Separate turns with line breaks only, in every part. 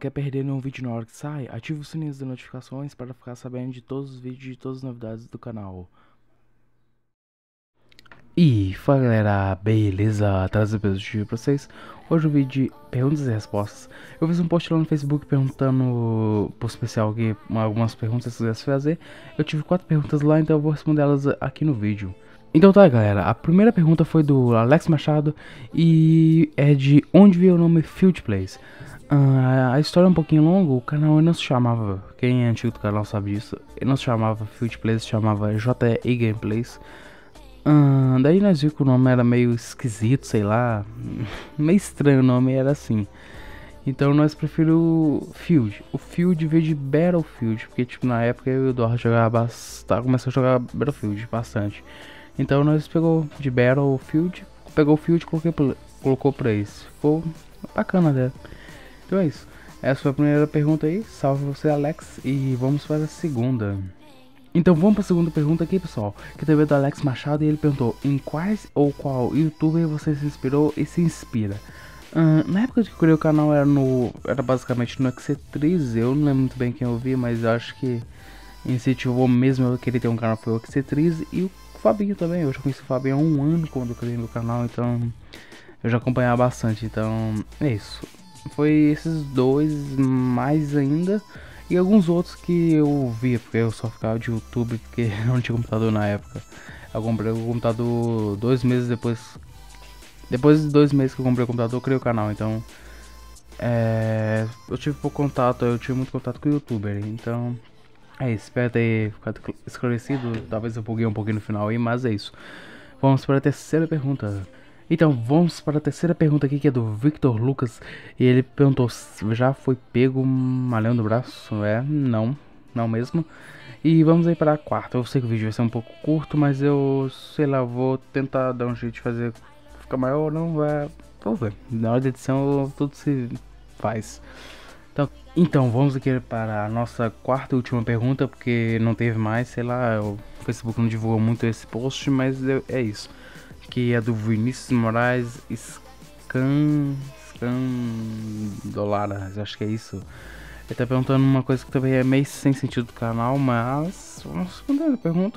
quer perder nenhum vídeo na hora que sai? Ative o sininho das notificações para ficar sabendo de todos os vídeos e de todas as novidades do canal. E fala galera, beleza? Trazer o vídeo pra vocês. Hoje o vídeo de perguntas e respostas. Eu fiz um post lá no Facebook perguntando pro especial que algumas perguntas se quisesse fazer. Eu tive 4 perguntas lá, então eu vou responder elas aqui no vídeo. Então tá galera, a primeira pergunta foi do Alex Machado e é de onde veio o nome Field Plays. A história é um pouquinho longa, o canal não se chamava, quem é antigo do canal sabe disso, ele não se chamava Field Plays, se chamava JE Gameplays. Daí nós vimos que o nome era meio esquisito, sei lá, meio estranho o nome, era assim. Então nós preferimos o Field. O Field veio de Battlefield, porque tipo na época eu e o Eduardo jogava bastante, começou a jogar Battlefield bastante. Então nós pegou de Battlefield, pegou o Field e colocou pra isso. Ficou bacana até. Então é isso. Essa foi a primeira pergunta aí. Salve você, Alex. E vamos para a segunda. Então vamos para a segunda pergunta aqui, pessoal. Que também é do Alex Machado. E ele perguntou: em quais ou qual youtuber você se inspirou e se inspira? Na época que eu criei o canal era basicamente no XC3. Eu não lembro muito bem quem eu vi, mas eu acho que incentivou mesmo eu querer ter um canal foi o XC3 e o Fabinho também. Eu já conheci o Fabinho há um ano quando eu criei meu canal, então eu já acompanhava bastante. Então é isso. Foi esses dois, mais ainda, e alguns outros que eu via, porque eu só ficava de YouTube, porque eu não tinha computador na época. Eu comprei o computador 2 meses depois. Depois de 2 meses que eu comprei o computador, eu criei o canal, então eu tive pouco contato, eu tive muito contato com o youtuber, então é isso, espero ter ficado esclarecido, talvez eu buguei um pouquinho no final aí, mas é isso. Vamos para a terceira pergunta. Então, vamos para a terceira pergunta aqui, que é do Victor Lucas. E ele perguntou: já foi pego malhando o braço? Não mesmo. E vamos aí para a quarta. Eu sei que o vídeo vai ser um pouco curto, mas eu, sei lá, vou tentar dar um jeito de fazer ficar maior ou não, vamos ver. Na hora da edição tudo se faz. Então, vamos aqui para a nossa quarta e última pergunta, porque não teve mais, sei lá, o Facebook não divulgou muito esse post, mas é isso. Que é do Vinícius Moraes Scandolara, acho que é isso. Ele tá perguntando uma coisa que também é meio sem sentido do canal, mas vamos responder a pergunta.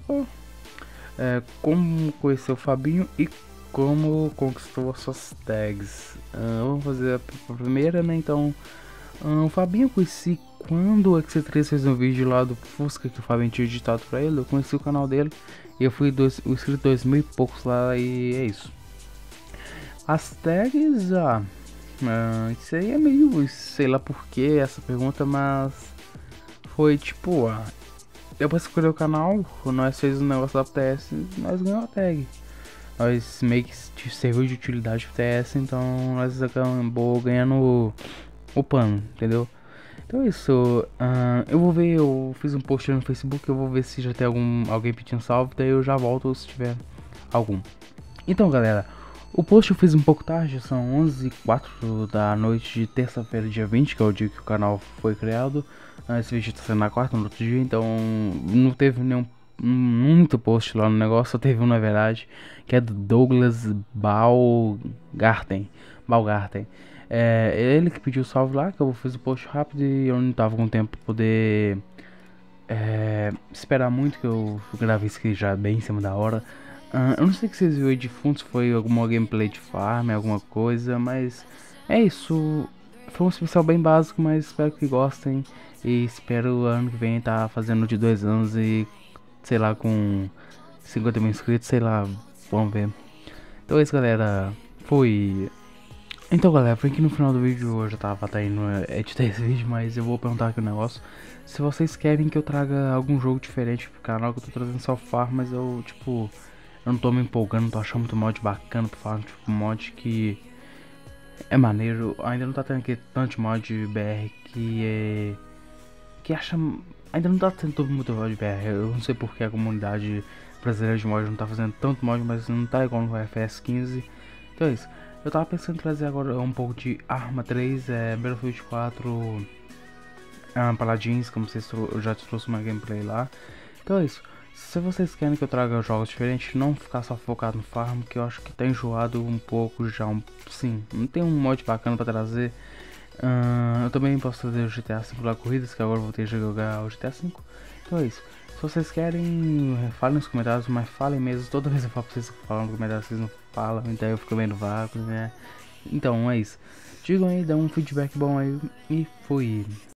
Como conheceu o Fabinho e como conquistou as suas tags? Vamos fazer a primeira, né? Então, o Fabinho eu conheci quando o XC3 fez um vídeo lá do Fusca que o Fabinho tinha editado pra ele. Eu conheci o canal dele e eu fui inscrito 2000 e poucos lá, e é isso. As tags, isso aí é meio, sei lá por que essa pergunta, mas foi tipo, depois que eu criei o canal, nós fez um negócio da TS, nós ganhamos a tag. Nós meio que serviu de utilidade pro TS, então nós acabamos ganhando o pano, entendeu? Então é isso. Eu vou ver, eu fiz um post no Facebook, eu vou ver se já tem alguém pedindo salve, daí eu já volto se tiver algum. Então galera, o post eu fiz um pouco tarde, são 11h04 da noite de terça-feira, dia 20, que é o dia que o canal foi criado. Esse vídeo tá sendo na quarta, no outro dia, então não teve muito post lá no negócio, só teve um na verdade, que é do Douglas Baumgarten. É ele que pediu salve lá, que eu fiz o post rápido e eu não tava com tempo pra poder esperar muito, que eu gravei isso aqui já bem em cima da hora. Eu não sei o que vocês viram aí de fundo, se foi alguma gameplay de farm, alguma coisa, mas é isso. Foi um especial bem básico, mas espero que gostem. E espero o ano que vem tá fazendo de 2 anos e, sei lá, com 50 mil inscritos, sei lá, vamos ver. Então é isso galera, fui. Então galera, foi aqui no final do vídeo, eu já tava indo editar esse vídeo, mas eu vou perguntar aqui um negócio. Se vocês querem que eu traga algum jogo diferente pro canal, que eu tô trazendo só farm, mas eu não tô me empolgando, não tô achando muito mod bacana pro farm, tipo mod que é maneiro. Ainda não tá tendo aqui tanto mod BR ainda não tá tendo muito mod BR, eu não sei porque a comunidade brasileira de mod não tá fazendo tanto mod, mas não tá igual no FS 15. Então é isso. Eu tava pensando em trazer agora um pouco de Arma 3, Battlefield 4, Paladins, como vocês eu já trouxe uma gameplay lá. Então é isso. Se vocês querem que eu traga jogos diferentes, não ficar só focado no farm, que eu acho que tá enjoado um pouco já. Sim, não tem um mod bacana pra trazer. Eu também posso trazer o GTA V lá corridas, que agora eu voltei a jogar o GTA V. Então é isso. Se vocês querem, falem nos comentários, mas falem mesmo. Toda vez eu falo pra vocês falar nos comentários, vocês não falam, então eu fico vendo vácuo, né? Então é isso. Digam aí, dá um feedback bom aí e fui.